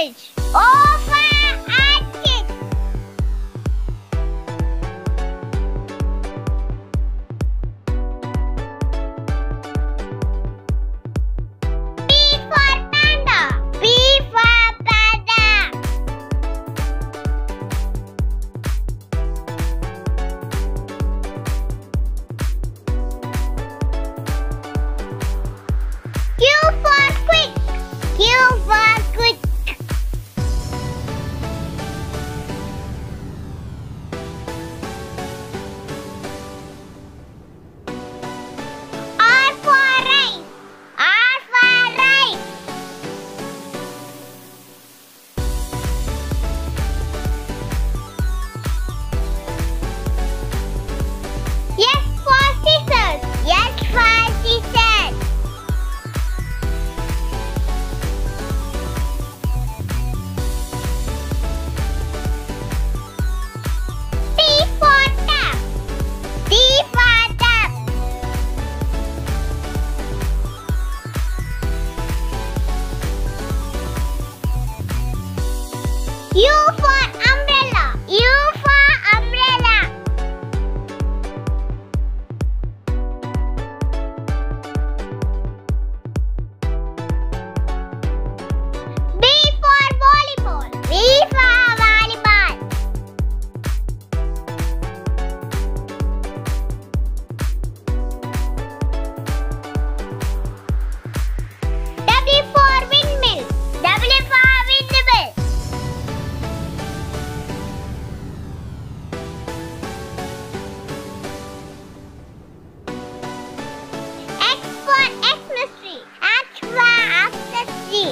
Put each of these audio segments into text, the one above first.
H. O for Arctic. P for panda. P for panda. Q for quick. Q for quick. R for rice. R for rice. S for scissors. S for scissors. T for tap. T for tap. U for umbrella. U for umbrella. B for volleyball. B for volleyball. W for windmill. W for windmill. X for Xmas tree. X for Xmas tree.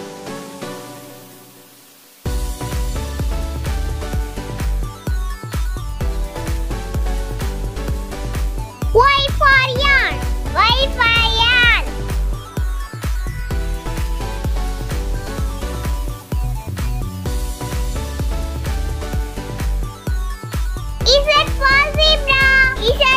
Y for yarn. Y for yarn. Z for zebra. Z